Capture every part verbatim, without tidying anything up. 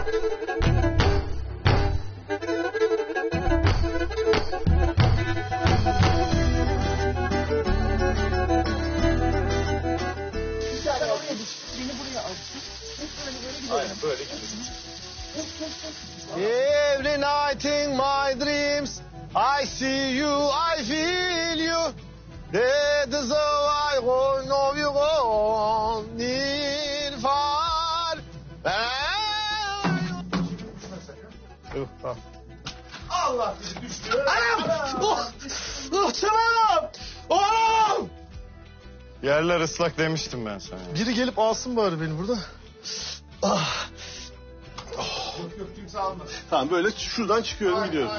Aynen böyle gidelim. Every night in my dreams I see you, I feel you. That is how I know you go near far. Allah bizi düştü. Anam! Oh! Oh canım! Oğlum! Yerler ıslak demiştim ben sana. Biri gelip alsın bari beni burada. Ah! Yok yok kimse almadı. Tamam böyle şuradan çıkıyorum gidiyorum.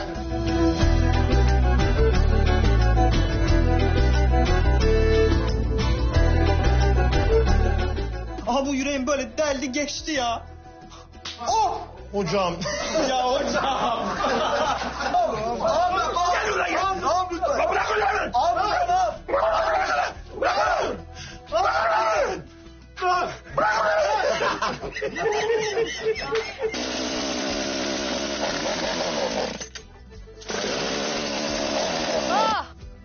Aha bu yüreğim böyle deldi geçti ya. Oh! Hocam. Ya hocam. Gel buraya gel. Ne yapıyorsun? Bırak ulan. Abi tamam. Ah!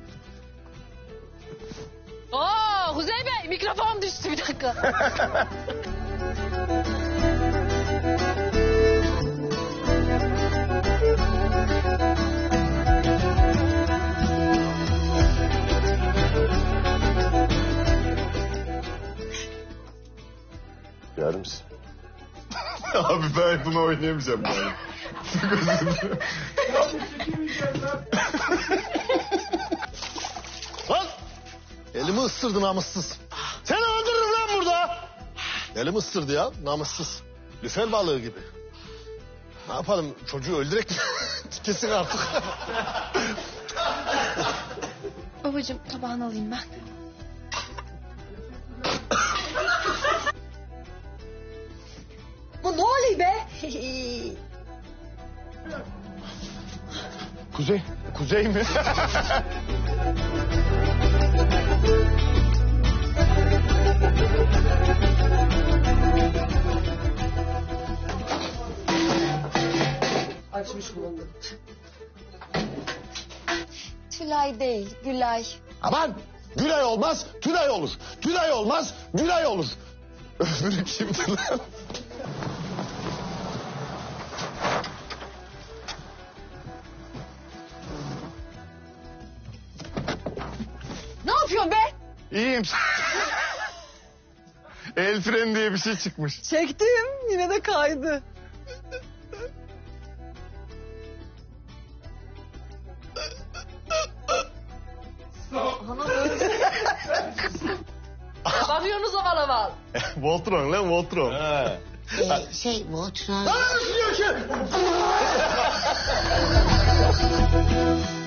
Aa, Kuzey Bey mikrofon düştü bir dakika. Yer misin? Abi ben bunu oynayamayacağım yani. Çok özür dilerim. Lan! Elimi ısırdı namussuz. Seni öldürürüm lan burada. Elimi ısırdı ya namussuz. Lüfer balığı gibi. Ne yapalım çocuğu öldürek mi? Kesin artık. Babacığım tabağını alayım ben. Bu ne oluyor be? Kuzey, kuzey mi? Açmış bulundum. Tülay değil, Gülay. Aman Gülay olmaz Tülay olur. Tülay olmaz Gülay olur. Öbürü kimdi lan? Ne yapıyorsun be? İyiyim. El freni diye bir şey çıkmış. Çektim yine de kaydı. Bakıyorsunuz aval aval. Voltron lan Voltron. He. Ee, şey Voltron. Lan üşüyor ki.